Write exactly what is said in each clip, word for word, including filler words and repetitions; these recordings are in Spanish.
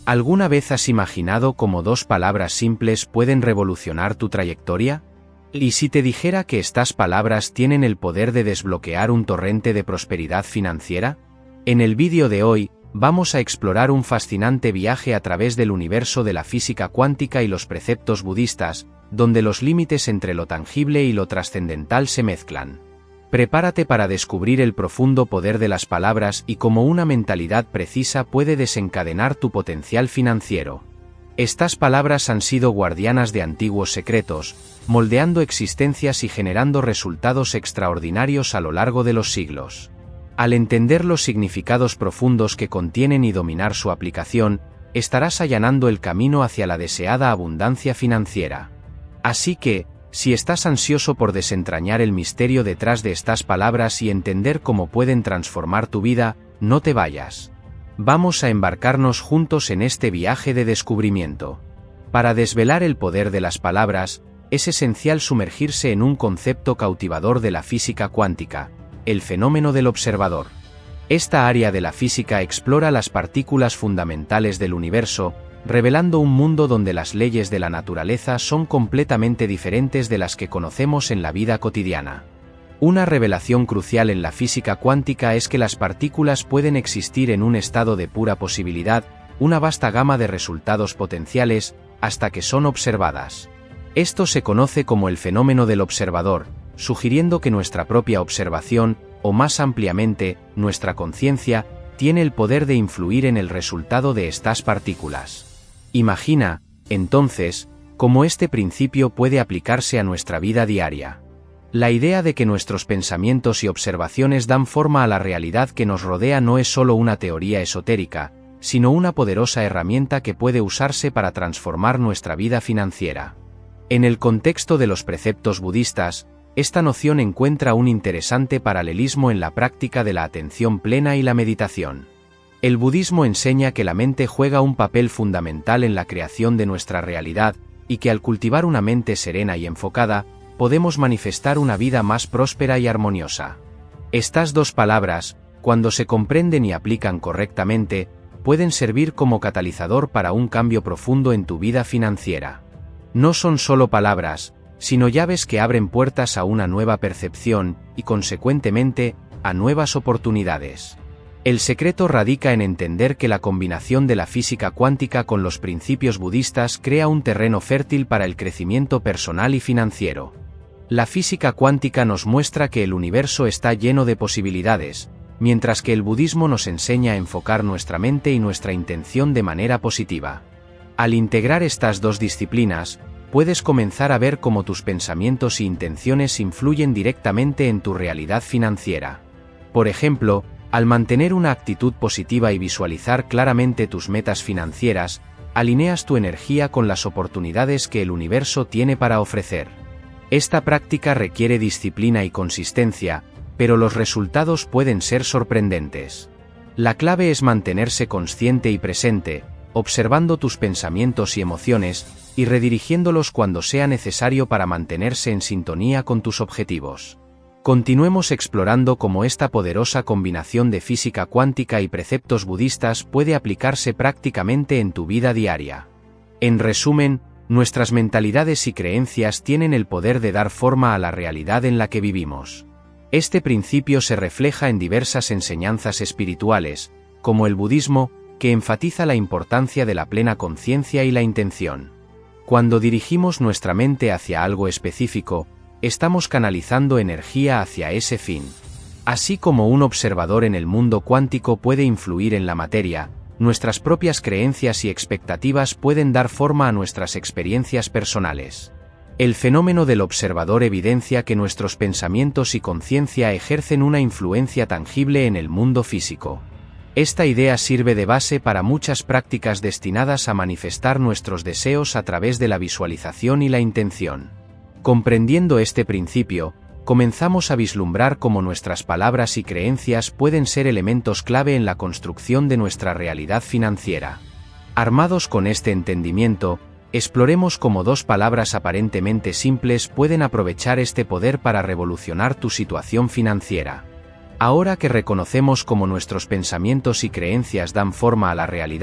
¿Alguna vez has imaginado cómo dos palabras simples pueden revolucionar tu trayectoria? ¿Y si te dijera que estas palabras tienen el poder de desbloquear un torrente de prosperidad financiera? En el vídeo de hoy, vamos a explorar un fascinante viaje a través del universo de la física cuántica y los preceptos budistas, donde los límites entre lo tangible y lo trascendental se mezclan. Prepárate para descubrir el profundo poder de las palabras y cómo una mentalidad precisa puede desencadenar tu potencial financiero. Estas palabras han sido guardianas de antiguos secretos, moldeando existencias y generando resultados extraordinarios a lo largo de los siglos. Al entender los significados profundos que contienen y dominar su aplicación, estarás allanando el camino hacia la deseada abundancia financiera. Así que, si estás ansioso por desentrañar el misterio detrás de estas palabras y entender cómo pueden transformar tu vida, no te vayas. Vamos a embarcarnos juntos en este viaje de descubrimiento. Para desvelar el poder de las palabras, es esencial sumergirse en un concepto cautivador de la física cuántica, el fenómeno del observador. Esta área de la física explora las partículas fundamentales del universo, revelando un mundo donde las leyes de la naturaleza son completamente diferentes de las que conocemos en la vida cotidiana. Una revelación crucial en la física cuántica es que las partículas pueden existir en un estado de pura posibilidad, una vasta gama de resultados potenciales, hasta que son observadas. Esto se conoce como el fenómeno del observador, sugiriendo que nuestra propia observación, o más ampliamente, nuestra conciencia, tiene el poder de influir en el resultado de estas partículas. Imagina, entonces, cómo este principio puede aplicarse a nuestra vida diaria. La idea de que nuestros pensamientos y observaciones dan forma a la realidad que nos rodea no es solo una teoría esotérica, sino una poderosa herramienta que puede usarse para transformar nuestra vida financiera. En el contexto de los preceptos budistas, esta noción encuentra un interesante paralelismo en la práctica de la atención plena y la meditación. El budismo enseña que la mente juega un papel fundamental en la creación de nuestra realidad, y que al cultivar una mente serena y enfocada, podemos manifestar una vida más próspera y armoniosa. Estas dos palabras, cuando se comprenden y aplican correctamente, pueden servir como catalizador para un cambio profundo en tu vida financiera. No son solo palabras, sino llaves que abren puertas a una nueva percepción, y consecuentemente, a nuevas oportunidades. El secreto radica en entender que la combinación de la física cuántica con los principios budistas crea un terreno fértil para el crecimiento personal y financiero. La física cuántica nos muestra que el universo está lleno de posibilidades, mientras que el budismo nos enseña a enfocar nuestra mente y nuestra intención de manera positiva. Al integrar estas dos disciplinas, puedes comenzar a ver cómo tus pensamientos e intenciones influyen directamente en tu realidad financiera. Por ejemplo, al mantener una actitud positiva y visualizar claramente tus metas financieras, alineas tu energía con las oportunidades que el universo tiene para ofrecer. Esta práctica requiere disciplina y consistencia, pero los resultados pueden ser sorprendentes. La clave es mantenerse consciente y presente, observando tus pensamientos y emociones, y redirigiéndolos cuando sea necesario para mantenerse en sintonía con tus objetivos. Continuemos explorando cómo esta poderosa combinación de física cuántica y preceptos budistas puede aplicarse prácticamente en tu vida diaria. En resumen, nuestras mentalidades y creencias tienen el poder de dar forma a la realidad en la que vivimos. Este principio se refleja en diversas enseñanzas espirituales, como el budismo, que enfatiza la importancia de la plena conciencia y la intención. Cuando dirigimos nuestra mente hacia algo específico, estamos canalizando energía hacia ese fin. Así como un observador en el mundo cuántico puede influir en la materia, nuestras propias creencias y expectativas pueden dar forma a nuestras experiencias personales. El fenómeno del observador evidencia que nuestros pensamientos y conciencia ejercen una influencia tangible en el mundo físico. Esta idea sirve de base para muchas prácticas destinadas a manifestar nuestros deseos a través de la visualización y la intención. Comprendiendo este principio, comenzamos a vislumbrar cómo nuestras palabras y creencias pueden ser elementos clave en la construcción de nuestra realidad financiera. Armados con este entendimiento, exploremos cómo dos palabras aparentemente simples pueden aprovechar este poder para revolucionar tu situación financiera. Ahora que reconocemos cómo nuestros pensamientos y creencias dan forma a la realidad,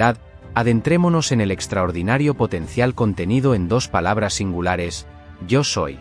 Adentrémonos en el extraordinario potencial contenido en dos palabras singulares: yo soy.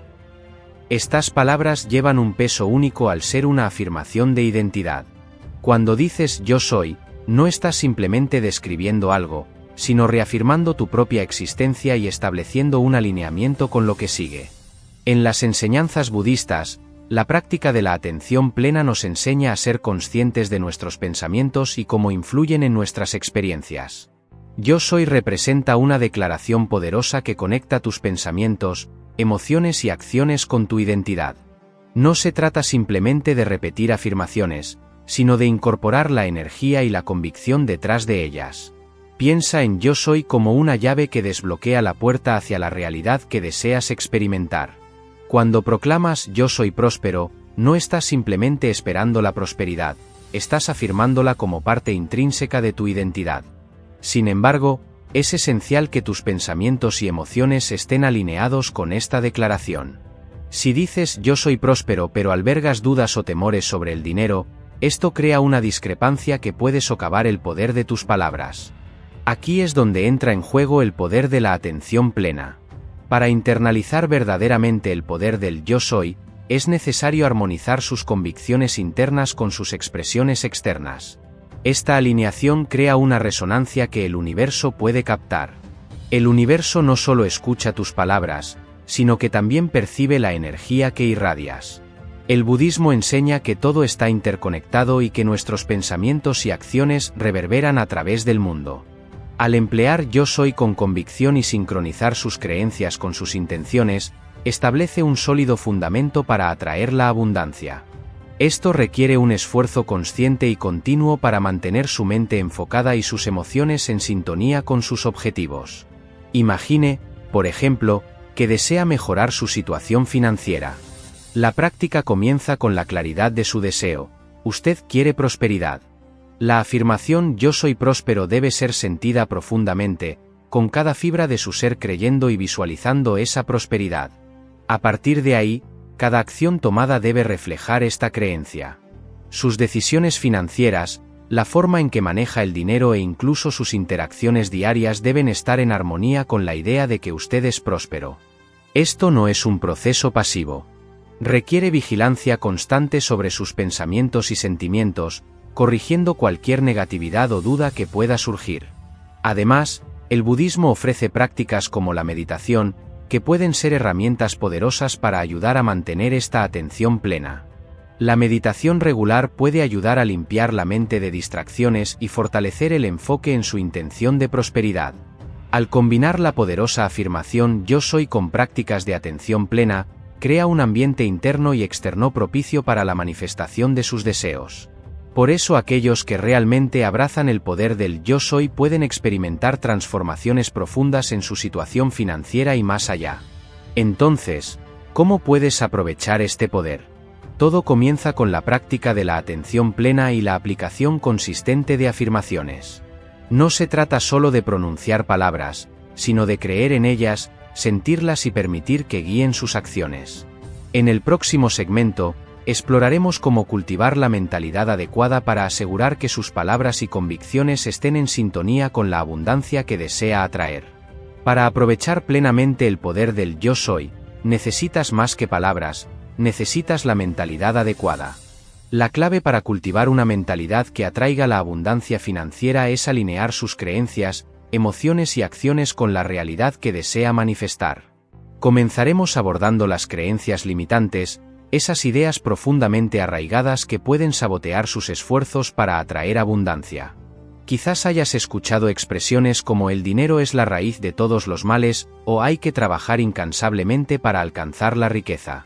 Estas palabras llevan un peso único al ser una afirmación de identidad. Cuando dices yo soy, no estás simplemente describiendo algo, sino reafirmando tu propia existencia y estableciendo un alineamiento con lo que sigue. En las enseñanzas budistas, la práctica de la atención plena nos enseña a ser conscientes de nuestros pensamientos y cómo influyen en nuestras experiencias. Yo soy representa una declaración poderosa que conecta tus pensamientos, emociones y acciones con tu identidad. No se trata simplemente de repetir afirmaciones, sino de incorporar la energía y la convicción detrás de ellas. Piensa en yo soy como una llave que desbloquea la puerta hacia la realidad que deseas experimentar. Cuando proclamas yo soy próspero, no estás simplemente esperando la prosperidad, estás afirmándola como parte intrínseca de tu identidad. Sin embargo, es esencial que tus pensamientos y emociones estén alineados con esta declaración. Si dices yo soy próspero pero albergas dudas o temores sobre el dinero, esto crea una discrepancia que puede socavar el poder de tus palabras. Aquí es donde entra en juego el poder de la atención plena. Para internalizar verdaderamente el poder del yo soy, es necesario armonizar sus convicciones internas con sus expresiones externas. Esta alineación crea una resonancia que el universo puede captar. El universo no solo escucha tus palabras, sino que también percibe la energía que irradias. El budismo enseña que todo está interconectado y que nuestros pensamientos y acciones reverberan a través del mundo. Al emplear yo soy con convicción y sincronizar sus creencias con sus intenciones, establece un sólido fundamento para atraer la abundancia. Esto requiere un esfuerzo consciente y continuo para mantener su mente enfocada y sus emociones en sintonía con sus objetivos. Imagine, por ejemplo, que desea mejorar su situación financiera. La práctica comienza con la claridad de su deseo. Usted quiere prosperidad. La afirmación yo soy próspero debe ser sentida profundamente, con cada fibra de su ser creyendo y visualizando esa prosperidad. A partir de ahí, cada acción tomada debe reflejar esta creencia. Sus decisiones financieras, la forma en que maneja el dinero e incluso sus interacciones diarias deben estar en armonía con la idea de que usted es próspero. Esto no es un proceso pasivo. Requiere vigilancia constante sobre sus pensamientos y sentimientos, corrigiendo cualquier negatividad o duda que pueda surgir. Además, el budismo ofrece prácticas como la meditación, que pueden ser herramientas poderosas para ayudar a mantener esta atención plena. La meditación regular puede ayudar a limpiar la mente de distracciones y fortalecer el enfoque en su intención de prosperidad. Al combinar la poderosa afirmación yo soy con prácticas de atención plena, crea un ambiente interno y externo propicio para la manifestación de sus deseos. Por eso aquellos que realmente abrazan el poder del yo soy pueden experimentar transformaciones profundas en su situación financiera y más allá. Entonces, ¿cómo puedes aprovechar este poder? Todo comienza con la práctica de la atención plena y la aplicación consistente de afirmaciones. No se trata solo de pronunciar palabras, sino de creer en ellas, sentirlas y permitir que guíen sus acciones. En el próximo segmento, exploraremos cómo cultivar la mentalidad adecuada para asegurar que sus palabras y convicciones estén en sintonía con la abundancia que desea atraer. Para aprovechar plenamente el poder del yo soy, necesitas más que palabras, necesitas la mentalidad adecuada. La clave para cultivar una mentalidad que atraiga la abundancia financiera es alinear sus creencias, emociones y acciones con la realidad que desea manifestar. Comenzaremos abordando las creencias limitantes, esas ideas profundamente arraigadas que pueden sabotear sus esfuerzos para atraer abundancia. Quizás hayas escuchado expresiones como el dinero es la raíz de todos los males, o hay que trabajar incansablemente para alcanzar la riqueza.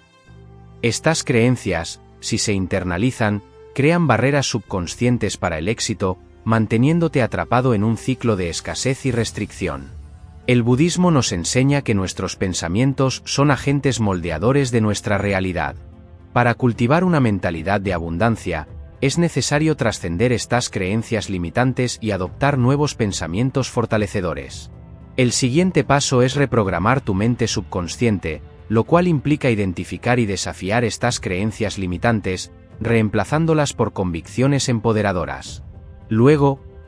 Estas creencias, si se internalizan, crean barreras subconscientes para el éxito, manteniéndote atrapado en un ciclo de escasez y restricción. El budismo nos enseña que nuestros pensamientos son agentes moldeadores de nuestra realidad. Para cultivar una mentalidad de abundancia, es necesario trascender estas creencias limitantes y adoptar nuevos pensamientos fortalecedores. El siguiente paso es reprogramar tu mente subconsciente, lo cual implica identificar y desafiar estas creencias limitantes, reemplazándolas por convicciones empoderadoras. Luego,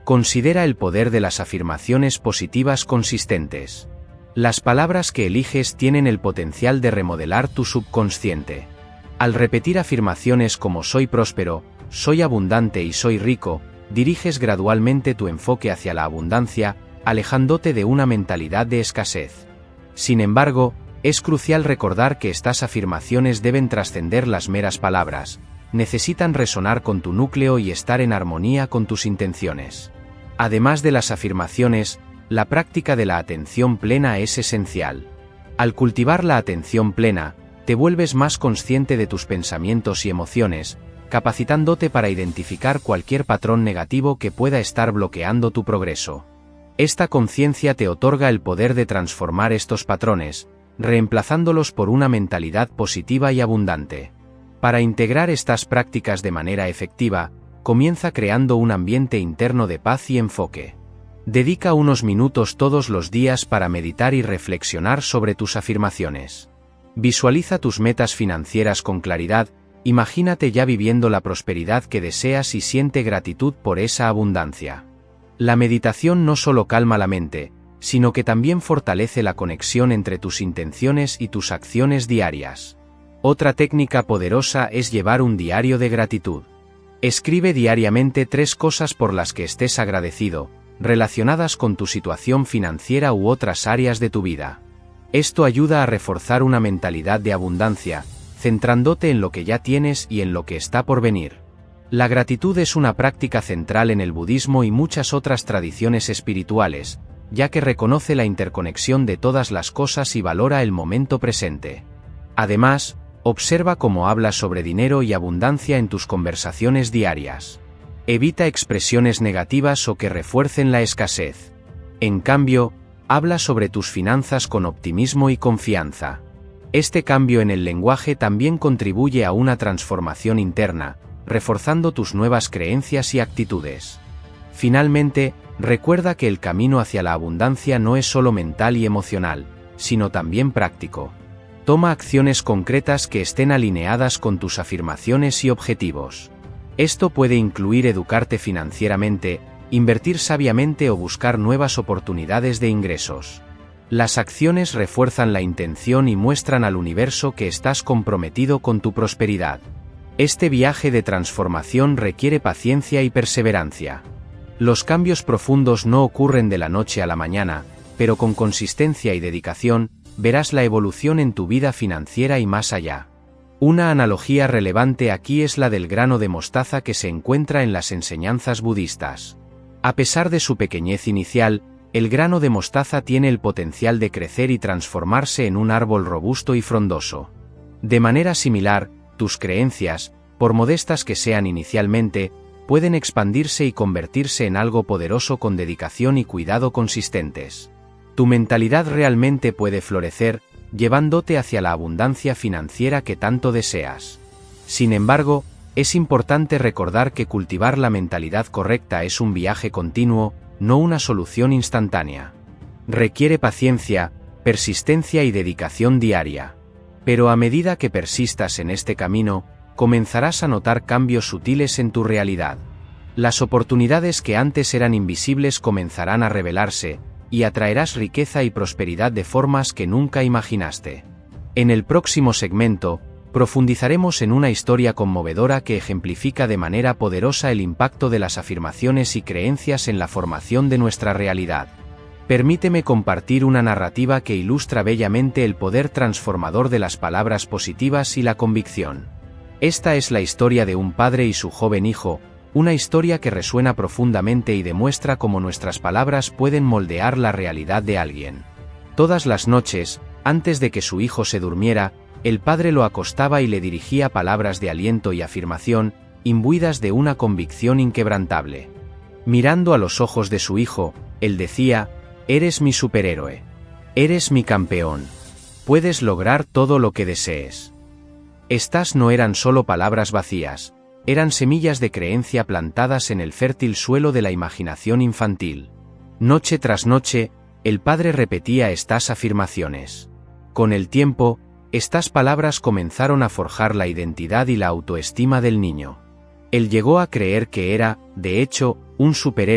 Considera el poder de las afirmaciones positivas consistentes. Las palabras que eliges tienen el potencial de remodelar tu subconsciente. Al repetir afirmaciones como soy próspero, soy abundante y soy rico, diriges gradualmente tu enfoque hacia la abundancia, alejándote de una mentalidad de escasez. Sin embargo, es crucial recordar que estas afirmaciones deben trascender las meras palabras, necesitan resonar con tu núcleo y estar en armonía con tus intenciones. Además de las afirmaciones, la práctica de la atención plena es esencial. Al cultivar la atención plena, te vuelves más consciente de tus pensamientos y emociones, capacitándote para identificar cualquier patrón negativo que pueda estar bloqueando tu progreso. Esta conciencia te otorga el poder de transformar estos patrones, reemplazándolos por una mentalidad positiva y abundante. Para integrar estas prácticas de manera efectiva, comienza creando un ambiente interno de paz y enfoque. Dedica unos minutos todos los días para meditar y reflexionar sobre tus afirmaciones. Visualiza tus metas financieras con claridad, imagínate ya viviendo la prosperidad que deseas y siente gratitud por esa abundancia. La meditación no solo calma la mente, sino que también fortalece la conexión entre tus intenciones y tus acciones diarias. Otra técnica poderosa es llevar un diario de gratitud. Escribe diariamente tres cosas por las que estés agradecido, relacionadas con tu situación financiera u otras áreas de tu vida. Esto ayuda a reforzar una mentalidad de abundancia, centrándote en lo que ya tienes y en lo que está por venir. La gratitud es una práctica central en el budismo y muchas otras tradiciones espirituales, ya que reconoce la interconexión de todas las cosas y valora el momento presente. Además, observa cómo hablas sobre dinero y abundancia en tus conversaciones diarias. Evita expresiones negativas o que refuercen la escasez. En cambio, habla sobre tus finanzas con optimismo y confianza. Este cambio en el lenguaje también contribuye a una transformación interna, reforzando tus nuevas creencias y actitudes. Finalmente, recuerda que el camino hacia la abundancia no es solo mental y emocional, sino también práctico. Toma acciones concretas que estén alineadas con tus afirmaciones y objetivos. Esto puede incluir educarte financieramente, invertir sabiamente o buscar nuevas oportunidades de ingresos. Las acciones refuerzan la intención y muestran al universo que estás comprometido con tu prosperidad. Este viaje de transformación requiere paciencia y perseverancia. Los cambios profundos no ocurren de la noche a la mañana, pero con consistencia y dedicación, verás la evolución en tu vida financiera y más allá. Una analogía relevante aquí es la del grano de mostaza que se encuentra en las enseñanzas budistas. A pesar de su pequeñez inicial, el grano de mostaza tiene el potencial de crecer y transformarse en un árbol robusto y frondoso. De manera similar, tus creencias, por modestas que sean inicialmente, pueden expandirse y convertirse en algo poderoso con dedicación y cuidado consistentes. Tu mentalidad realmente puede florecer, llevándote hacia la abundancia financiera que tanto deseas. Sin embargo, es importante recordar que cultivar la mentalidad correcta es un viaje continuo, no una solución instantánea. Requiere paciencia, persistencia y dedicación diaria. Pero a medida que persistas en este camino, comenzarás a notar cambios sutiles en tu realidad. Las oportunidades que antes eran invisibles comenzarán a revelarse, y atraerás riqueza y prosperidad de formas que nunca imaginaste. En el próximo segmento, profundizaremos en una historia conmovedora que ejemplifica de manera poderosa el impacto de las afirmaciones y creencias en la formación de nuestra realidad. Permíteme compartir una narrativa que ilustra bellamente el poder transformador de las palabras positivas y la convicción. Esta es la historia de un padre y su joven hijo, una historia que resuena profundamente y demuestra cómo nuestras palabras pueden moldear la realidad de alguien. Todas las noches, antes de que su hijo se durmiera, el padre lo acostaba y le dirigía palabras de aliento y afirmación, imbuidas de una convicción inquebrantable. Mirando a los ojos de su hijo, él decía: «Eres mi superhéroe. Eres mi campeón. Puedes lograr todo lo que desees». Estas no eran solo palabras vacías, eran semillas de creencia plantadas en el fértil suelo de la imaginación infantil. Noche tras noche, el padre repetía estas afirmaciones. Con el tiempo, estas palabras comenzaron a forjar la identidad y la autoestima del niño. Él llegó a creer que era, de hecho, un superhéroe,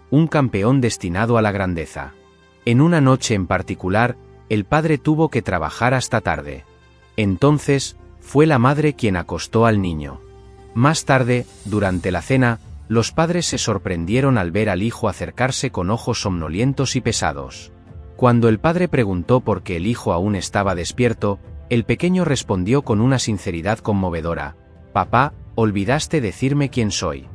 un campeón destinado a la grandeza. En una noche en particular, el padre tuvo que trabajar hasta tarde. Entonces, fue la madre quien acostó al niño. Más tarde, durante la cena, los padres se sorprendieron al ver al hijo acercarse con ojos somnolientos y pesados. Cuando el padre preguntó por qué el hijo aún estaba despierto, el pequeño respondió con una sinceridad conmovedora: «Papá, olvidaste decirme quién soy».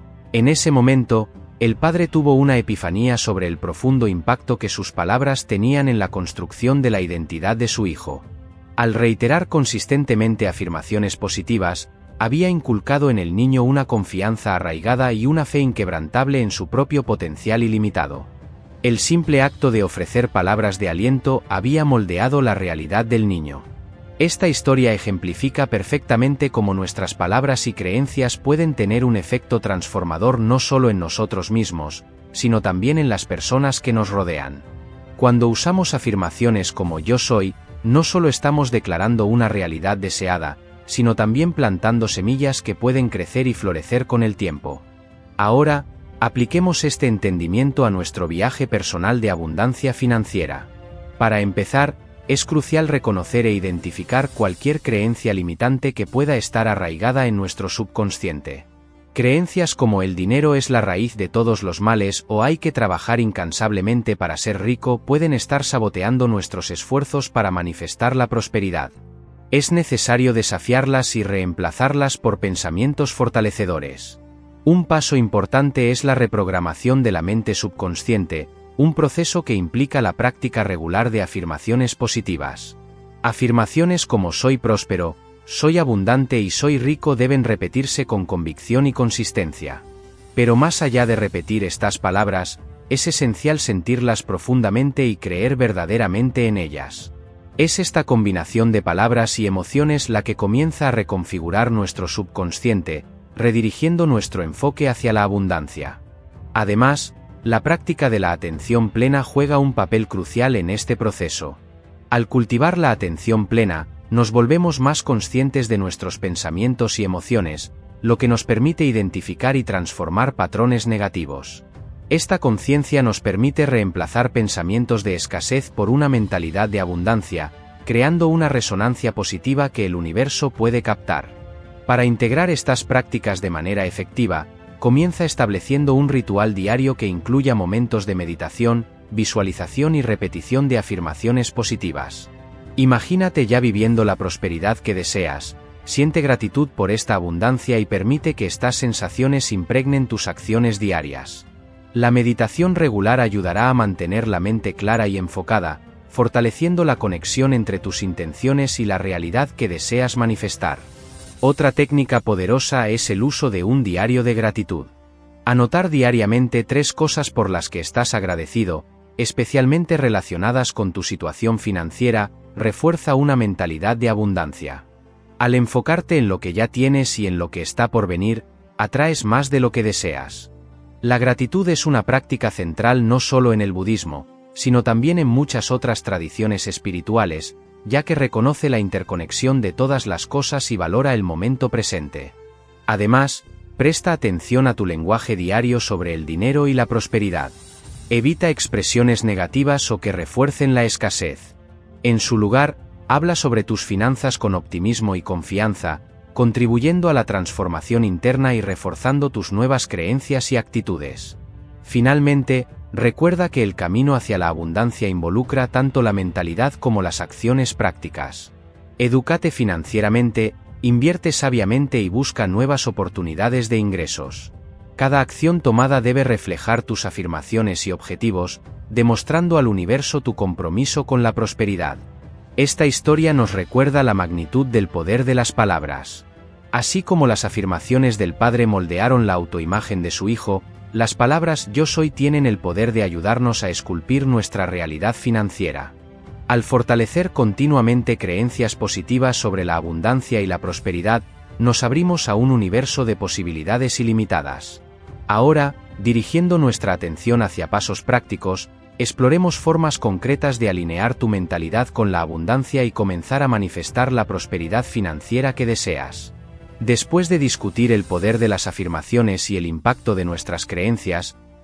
En ese momento, el padre tuvo una epifanía sobre el profundo impacto que sus palabras tenían en la construcción de la identidad de su hijo. Al reiterar consistentemente afirmaciones positivas, había inculcado en el niño una confianza arraigada y una fe inquebrantable en su propio potencial ilimitado. El simple acto de ofrecer palabras de aliento había moldeado la realidad del niño. Esta historia ejemplifica perfectamente cómo nuestras palabras y creencias pueden tener un efecto transformador no solo en nosotros mismos, sino también en las personas que nos rodean. Cuando usamos afirmaciones como yo soy, no solo estamos declarando una realidad deseada, sino también plantando semillas que pueden crecer y florecer con el tiempo. Ahora, apliquemos este entendimiento a nuestro viaje personal de abundancia financiera. Para empezar, es crucial reconocer e identificar cualquier creencia limitante que pueda estar arraigada en nuestro subconsciente. Creencias como el dinero es la raíz de todos los males o hay que trabajar incansablemente para ser rico pueden estar saboteando nuestros esfuerzos para manifestar la prosperidad. Es necesario desafiarlas y reemplazarlas por pensamientos fortalecedores. Un paso importante es la reprogramación de la mente subconsciente, un proceso que implica la práctica regular de afirmaciones positivas. Afirmaciones como soy próspero, soy abundante y soy rico deben repetirse con convicción y consistencia. Pero más allá de repetir estas palabras, es esencial sentirlas profundamente y creer verdaderamente en ellas. Es esta combinación de palabras y emociones la que comienza a reconfigurar nuestro subconsciente, redirigiendo nuestro enfoque hacia la abundancia. Además, la práctica de la atención plena juega un papel crucial en este proceso. Al cultivar la atención plena, nos volvemos más conscientes de nuestros pensamientos y emociones, lo que nos permite identificar y transformar patrones negativos. Esta conciencia nos permite reemplazar pensamientos de escasez por una mentalidad de abundancia, creando una resonancia positiva que el universo puede captar. Para integrar estas prácticas de manera efectiva, comienza estableciendo un ritual diario que incluya momentos de meditación, visualización y repetición de afirmaciones positivas. Imagínate ya viviendo la prosperidad que deseas, siente gratitud por esta abundancia y permite que estas sensaciones impregnen tus acciones diarias. La meditación regular ayudará a mantener la mente clara y enfocada, fortaleciendo la conexión entre tus intenciones y la realidad que deseas manifestar. Otra técnica poderosa es el uso de un diario de gratitud. Anotar diariamente tres cosas por las que estás agradecido, especialmente relacionadas con tu situación financiera, refuerza una mentalidad de abundancia. Al enfocarte en lo que ya tienes y en lo que está por venir, atraes más de lo que deseas. La gratitud es una práctica central no solo en el budismo, sino también en muchas otras tradiciones espirituales, ya que reconoce la interconexión de todas las cosas y valora el momento presente. Además, presta atención a tu lenguaje diario sobre el dinero y la prosperidad. Evita expresiones negativas o que refuercen la escasez. En su lugar, habla sobre tus finanzas con optimismo y confianza, contribuyendo a la transformación interna y reforzando tus nuevas creencias y actitudes. Finalmente, recuerda que el camino hacia la abundancia involucra tanto la mentalidad como las acciones prácticas. Edúcate financieramente, invierte sabiamente y busca nuevas oportunidades de ingresos. Cada acción tomada debe reflejar tus afirmaciones y objetivos, demostrando al universo tu compromiso con la prosperidad. Esta historia nos recuerda la magnitud del poder de las palabras. Así como las afirmaciones del padre moldearon la autoimagen de su hijo, las palabras yo soy tienen el poder de ayudarnos a esculpir nuestra realidad financiera. Al fortalecer continuamente creencias positivas sobre la abundancia y la prosperidad, nos abrimos a un universo de posibilidades ilimitadas. Ahora, dirigiendo nuestra atención hacia pasos prácticos, exploremos formas concretas de alinear tu mentalidad con la abundancia y comenzar a manifestar la prosperidad financiera que deseas. Después de discutir el poder de las afirmaciones y el impacto de nuestras creencias,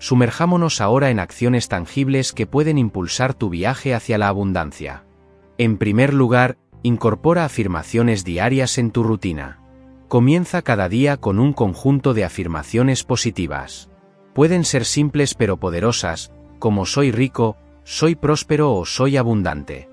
Sumerjámonos ahora en acciones tangibles que pueden impulsar tu viaje hacia la abundancia. En primer lugar, incorpora afirmaciones diarias en tu rutina. Comienza cada día con un conjunto de afirmaciones positivas. Pueden ser simples pero poderosas, como soy rico, soy próspero o soy abundante.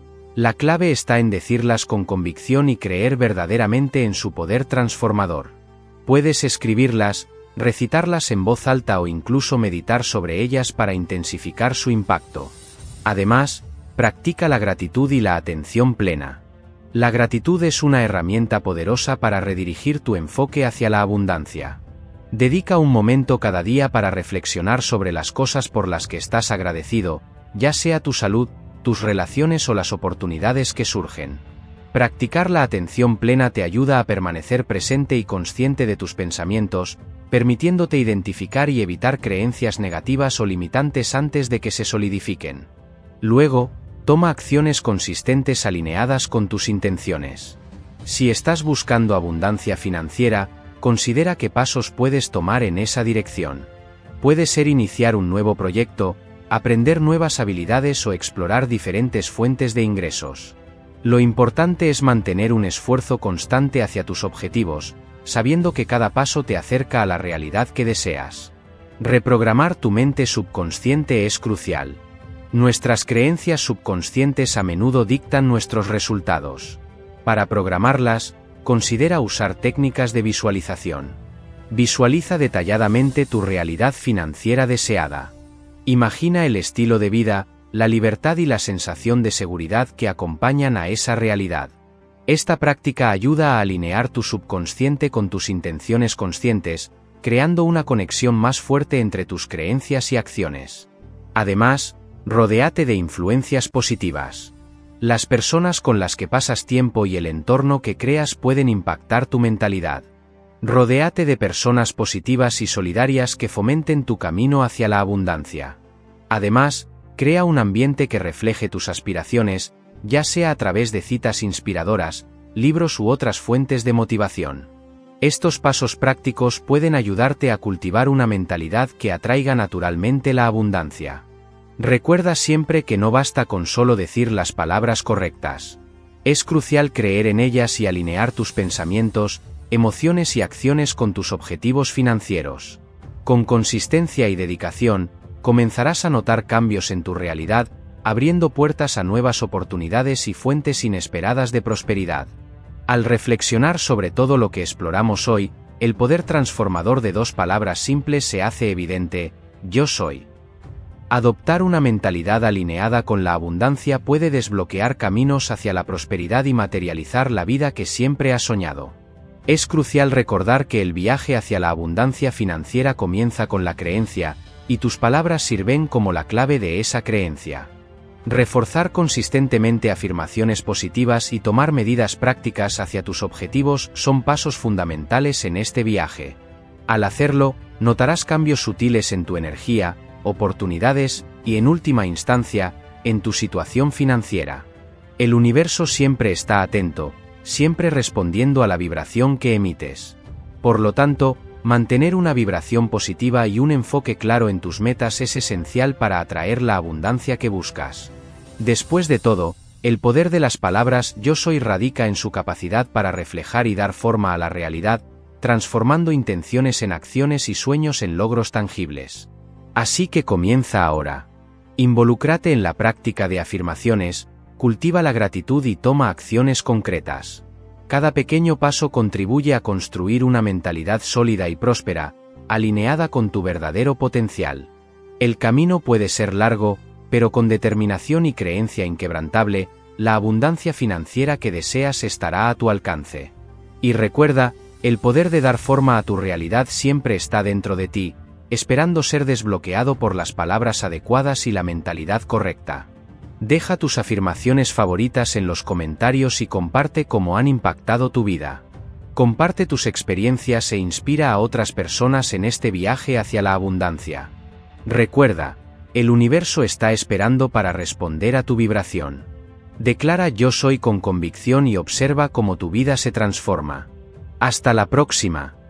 La clave está en decirlas con convicción y creer verdaderamente en su poder transformador. Puedes escribirlas, recitarlas en voz alta o incluso meditar sobre ellas para intensificar su impacto. Además, practica la gratitud y la atención plena. La gratitud es una herramienta poderosa para redirigir tu enfoque hacia la abundancia. Dedica un momento cada día para reflexionar sobre las cosas por las que estás agradecido, ya sea tu salud, tus relaciones o las oportunidades que surgen. Practicar la atención plena te ayuda a permanecer presente y consciente de tus pensamientos, permitiéndote identificar y evitar creencias negativas o limitantes antes de que se solidifiquen. Luego, toma acciones consistentes alineadas con tus intenciones. Si estás buscando abundancia financiera, considera qué pasos puedes tomar en esa dirección. Puede ser iniciar un nuevo proyecto, aprender nuevas habilidades o explorar diferentes fuentes de ingresos. Lo importante es mantener un esfuerzo constante hacia tus objetivos, sabiendo que cada paso te acerca a la realidad que deseas. Reprogramar tu mente subconsciente es crucial. Nuestras creencias subconscientes a menudo dictan nuestros resultados. Para programarlas, considera usar técnicas de visualización. Visualiza detalladamente tu realidad financiera deseada. Imagina el estilo de vida, la libertad y la sensación de seguridad que acompañan a esa realidad. Esta práctica ayuda a alinear tu subconsciente con tus intenciones conscientes, creando una conexión más fuerte entre tus creencias y acciones. Además, rodéate de influencias positivas. Las personas con las que pasas tiempo y el entorno que creas pueden impactar tu mentalidad. Rodéate de personas positivas y solidarias que fomenten tu camino hacia la abundancia. Además, crea un ambiente que refleje tus aspiraciones, ya sea a través de citas inspiradoras, libros u otras fuentes de motivación. Estos pasos prácticos pueden ayudarte a cultivar una mentalidad que atraiga naturalmente la abundancia. Recuerda siempre que no basta con solo decir las palabras correctas. Es crucial creer en ellas y alinear tus pensamientos, emociones y acciones con tus objetivos financieros. Con consistencia y dedicación, comenzarás a notar cambios en tu realidad, abriendo puertas a nuevas oportunidades y fuentes inesperadas de prosperidad. Al reflexionar sobre todo lo que exploramos hoy, el poder transformador de dos palabras simples se hace evidente: yo soy. Adoptar una mentalidad alineada con la abundancia puede desbloquear caminos hacia la prosperidad y materializar la vida que siempre has soñado. Es crucial recordar que el viaje hacia la abundancia financiera comienza con la creencia, y tus palabras sirven como la clave de esa creencia. Reforzar consistentemente afirmaciones positivas y tomar medidas prácticas hacia tus objetivos son pasos fundamentales en este viaje. Al hacerlo, notarás cambios sutiles en tu energía, oportunidades y, en última instancia, en tu situación financiera. El universo siempre está atento, siempre respondiendo a la vibración que emites. Por lo tanto, mantener una vibración positiva y un enfoque claro en tus metas es esencial para atraer la abundancia que buscas. Después de todo, el poder de las palabras yo soy radica en su capacidad para reflejar y dar forma a la realidad, transformando intenciones en acciones y sueños en logros tangibles. Así que comienza ahora. Involúcrate en la práctica de afirmaciones, cultiva la gratitud y toma acciones concretas. Cada pequeño paso contribuye a construir una mentalidad sólida y próspera, alineada con tu verdadero potencial. El camino puede ser largo, pero con determinación y creencia inquebrantable, la abundancia financiera que deseas estará a tu alcance. Y recuerda, el poder de dar forma a tu realidad siempre está dentro de ti, esperando ser desbloqueado por las palabras adecuadas y la mentalidad correcta. Deja tus afirmaciones favoritas en los comentarios y comparte cómo han impactado tu vida. Comparte tus experiencias e inspira a otras personas en este viaje hacia la abundancia. Recuerda, el universo está esperando para responder a tu vibración. Declara yo soy con convicción y observa cómo tu vida se transforma. Hasta la próxima.